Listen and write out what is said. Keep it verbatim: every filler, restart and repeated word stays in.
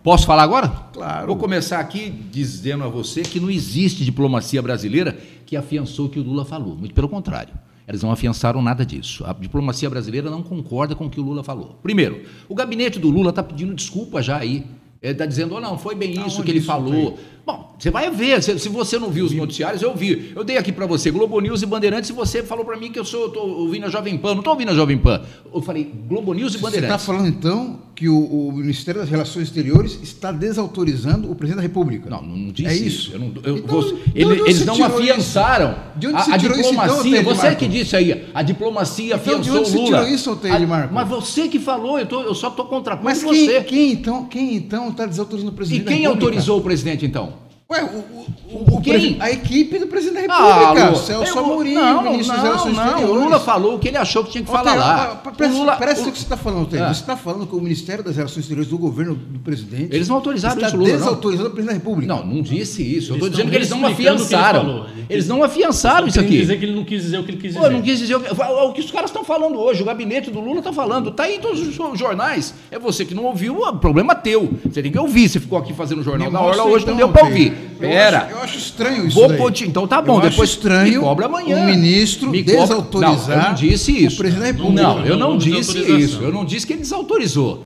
Posso falar agora? Claro. Vou começar aqui dizendo a você que não existe diplomacia brasileira que afiançou o que o Lula falou. Muito pelo contrário. Eles não afiançaram nada disso. A diplomacia brasileira não concorda com o que o Lula falou. Primeiro, o gabinete do Lula está pedindo desculpa já aí. Ele está dizendo, oh, não, foi bem isso Aonde que ele isso falou. tem? Bom, você vai ver. Se, se você não viu os noticiários, eu vi. Eu dei aqui para você, Globo News e Bandeirantes, e você falou para mim que eu sou, eu tô ouvindo a Jovem Pan. Não estou ouvindo a Jovem Pan. Eu falei Globo News e Bandeirantes. Você está falando, então, que o, o Ministério das Relações Exteriores está desautorizando o presidente da República? Não, não disse é isso. isso. Eu não, eu, então, você, ele, eles não afiançaram de onde a, você a tirou diplomacia. Isso, então, você que disse aí, a diplomacia então, afiançou de onde o Lula. Você tirou isso, Altair de Marco? Mas você que falou, eu, tô, eu só estou contrapondo Mas quem, você. quem então quem então está desautorizando o presidente E da quem República? autorizou o presidente, então? Ué, o, o, o, quem? A equipe do presidente da Ah, República, Lu, Celso eu- Amorim, não, ministro das não, Relações não, Exteriores. o Lula falou o que ele achou que tinha que falar Altair, lá. pa- pa- Presta O Lula- presta o- o que você está falando, Altair. Ah. Você está falando que o Ministério das Relações Exteriores do governo do presidente Eles não autorizaram está isso, Lula, não. desautorizando o presidente da República. Não, não disse isso. Eu Eles estou dizendo estão que eles não explicando o que ele afiançaram. falou. Ele Eles quis- não afiançaram isso Só queria aqui. dizer que ele não quis dizer o que ele quis dizer. Pô, eu não quis dizer o que, o que os caras estão falando hoje. O gabinete do Lula está falando. Está aí em todos os jornais. É você que não ouviu, é problema teu. Você tem que ouvir. Você ficou aqui fazendo jornal Me na hora mostra, hoje, então, não deu para Altair. ouvir. Eu Pera. acho- Eu acho estranho isso Vou daí. pôr- então tá bom, Eu acho depois estranho me cobra amanhã. o ministro Me cobra- desautorizar Não, eu não disse isso. o presidente da República. Não, eu não Não, disse desautorização. isso. Eu não disse que ele desautorizou.